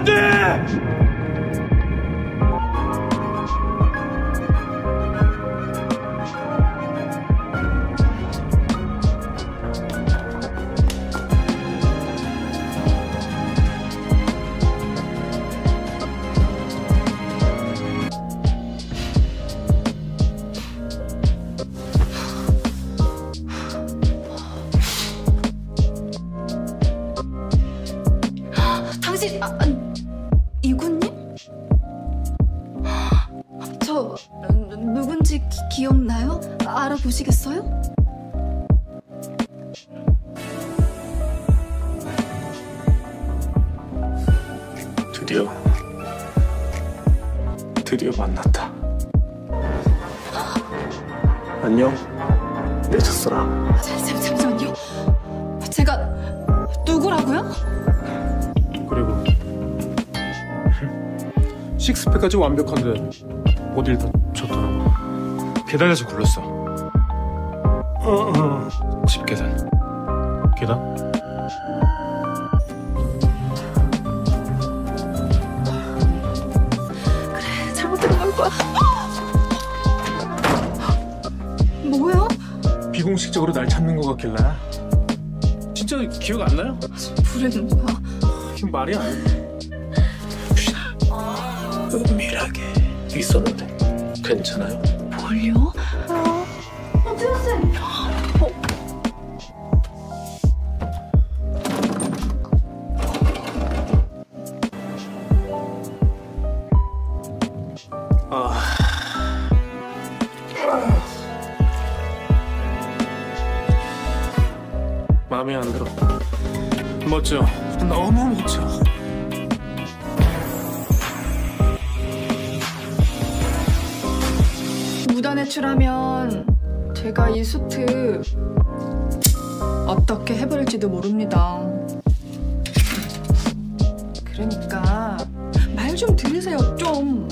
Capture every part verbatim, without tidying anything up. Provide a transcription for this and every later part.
안 돼! 당신, 아, 이군님? 저 누군지 기, 기억나요? 알아보시겠어요? 드디어 드디어 만났다. 안녕, 내 첫사랑. 잠, 잠시만요. 제가 누구라고요? 그리고 식스팩까지 완벽한데 어딜 다쳤더라고. 계단에서 굴렀어. 어, 어. 집 계단. 계단? 그래, 잘못된 걸 거야. 뭐야? 비공식적으로 날 찾는 것 같길래. 진짜 기억 안 나요? 불에는 뭐야? 이게 말이야. 은밀하게 있었는데 괜찮아요? 뭘요? 어, 어, 태호쌤. 어. 아... 마음에 안 들어. 멋져. 너무 멋져. 무단해출하면 제가 이 수트 어떻게 해버릴지도 모릅니다. 그러니까 말 좀 들으세요, 좀.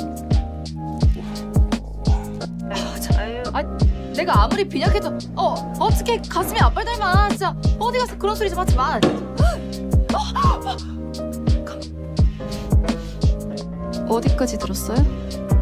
아, 자, 아, 내가 아무리 빈약해도 어 어떻게 가슴이 아빨 닮아. 진짜 어디 가서 그런 소리 좀 하지 마. 어디까지 들었어요?